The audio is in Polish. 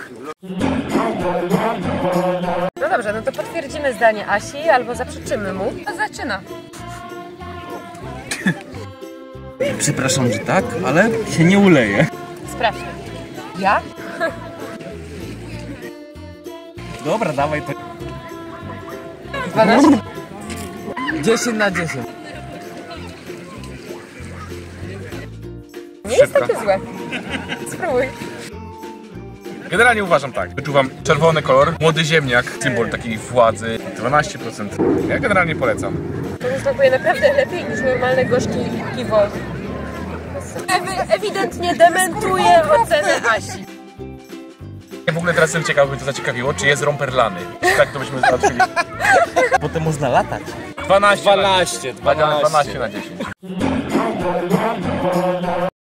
No dobrze, no to potwierdzimy zdanie Asi albo zaprzeczymy mu. To zaczyna. Przepraszam, że tak, ale się nie uleje. Sprawdźmy. Ja? Dobra, dawaj to. 12? 10 na 10. Nie jest takie złe. Spróbuj. Generalnie uważam tak, wyczuwam czerwony kolor, młody ziemniak, symbol takiej władzy, 12%. Ja generalnie polecam. To smakuje naprawdę lepiej niż normalne gorzkie piwo. Ewidentnie dementuje ocenę Asi. Ja w ogóle teraz jestem ciekawy, by to zaciekawiło, czy jest romperlany. Tak to byśmy załatwili. Potem można latać. 12 12 na 10.